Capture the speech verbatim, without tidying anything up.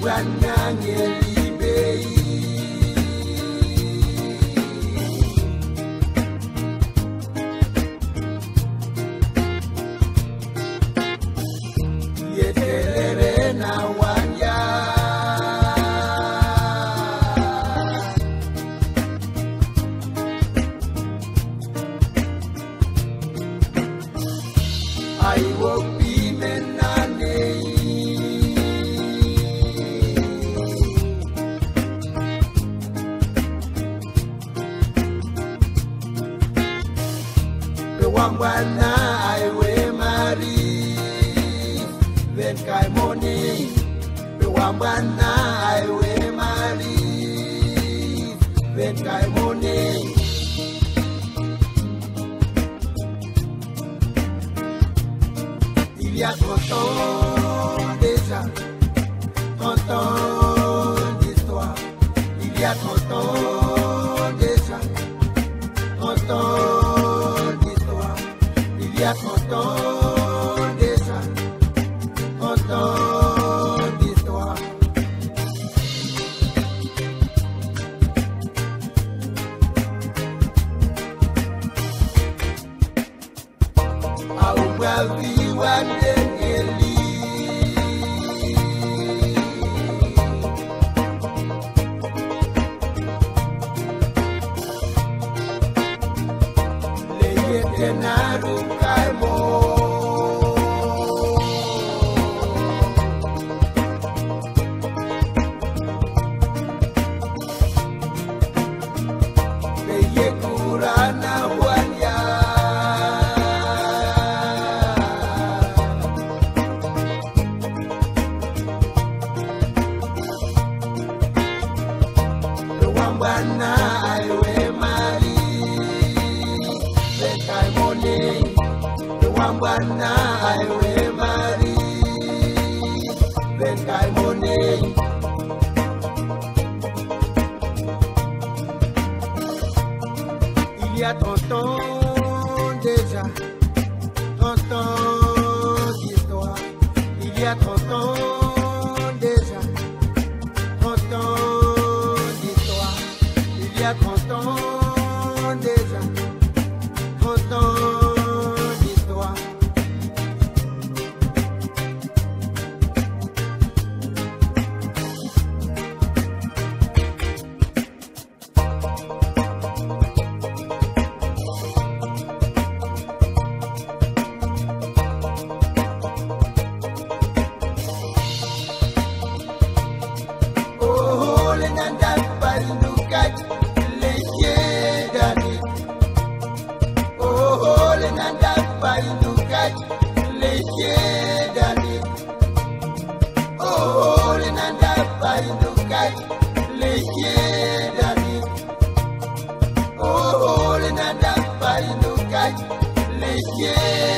Wambwana aiwe mari ven kai moni Wambwana aiwe mari ven kai moni Il y a trente ans déjà, trente ans d'histoire. Il y a trente ans déjà, trente ans d'histoire. Il y a trente ans déjà, trente ans d'histoire. Aubravi Wandengeli Leye Tenaru Kaimo Leye Kurana Wanya Wambwana aiwe mari ven kai moni Wambwana aiwe mari ven kai moni Il y a trente ans déjà, trente ans d'histoire. Il y a trente ans déjà, trente ans d'histoire. Il y a trente ans déjà, trente ans d'histoire. Oh, le nandak parindukat leye dani. Oh, le nandak parindukat leye dani. Oh, le nandak parindukat leye dani. Oh, le nandak parindukat leye